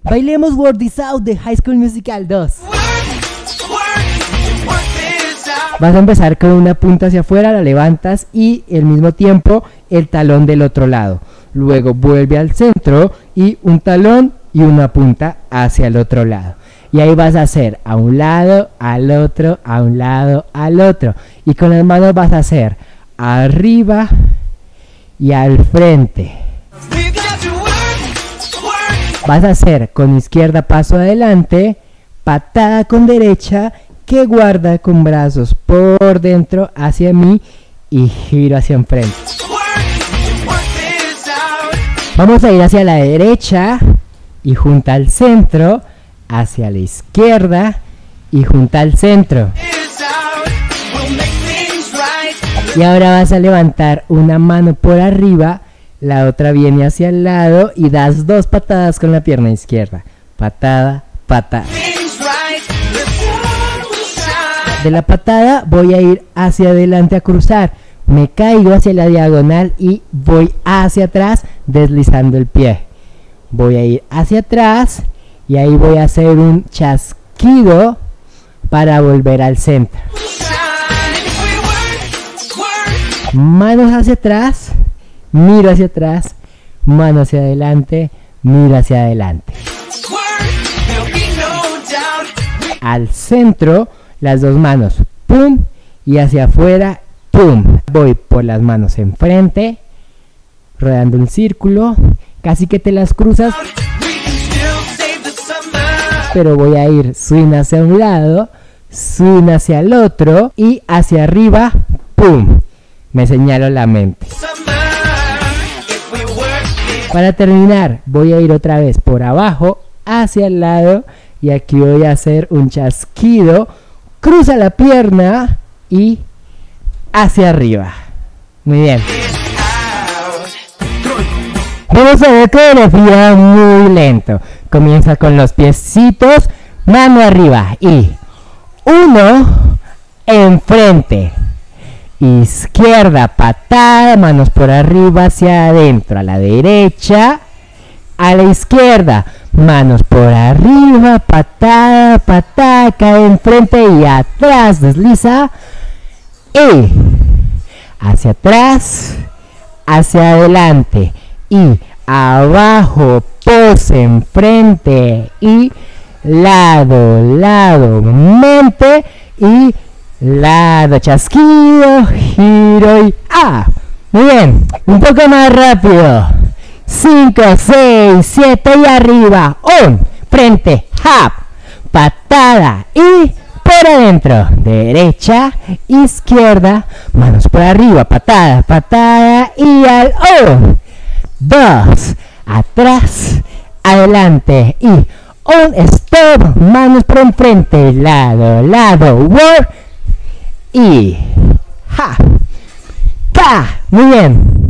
Bailemos Work This Out de High School Musical 2. Vas a empezar con una punta hacia afuera, la levantas y al mismo tiempo el talón del otro lado. Luego vuelve al centro y un talón y una punta hacia el otro lado. Y ahí vas a hacer a un lado, al otro, a un lado, al otro. Y con las manos vas a hacer arriba y al frente. Vas a hacer con izquierda paso adelante, patada con derecha, que guarda con brazos por dentro hacia mí y giro hacia enfrente. Vamos a ir hacia la derecha y junta al centro, hacia la izquierda y junta al centro. Y ahora vas a levantar una mano por arriba, la otra viene hacia el lado y das 2 patadas con la pierna izquierda. Patada, patada. De la patada voy a ir hacia adelante a cruzar. Me caigo hacia la diagonal y voy hacia atrás deslizando el pie. Voy a ir hacia atrás y ahí voy a hacer un chasquido para volver al centro. Manos hacia atrás, miro hacia atrás, mano hacia adelante, miro hacia adelante. Al centro, las 2 manos, pum, y hacia afuera, pum. Voy por las manos enfrente, rodeando un círculo, casi que te las cruzas, pero voy a ir swing hacia un lado, swing hacia el otro y hacia arriba, pum. Me señalo la mente. Para terminar, voy a ir otra vez por abajo, hacia el lado, y aquí voy a hacer un chasquido, cruza la pierna y hacia arriba. Muy bien. Vamos a ver coreografía muy lento. Comienza con los piecitos, mano arriba y 1 enfrente. Izquierda, patada, manos por arriba hacia adentro, a la derecha, a la izquierda, manos por arriba, patada, patada, cae enfrente y atrás, desliza, y hacia atrás, hacia adelante, y abajo, pose enfrente, y lado, lado, mente, y lado, chasquido, giro y muy bien, un poco más rápido. 5, 6, 7 y arriba. 1, frente, hop, patada y por adentro. Derecha, izquierda, manos por arriba, patada, patada y al 1, 2, atrás, adelante y 1, stop, manos por enfrente, lado, lado, work. Y ja, ca, muy bien.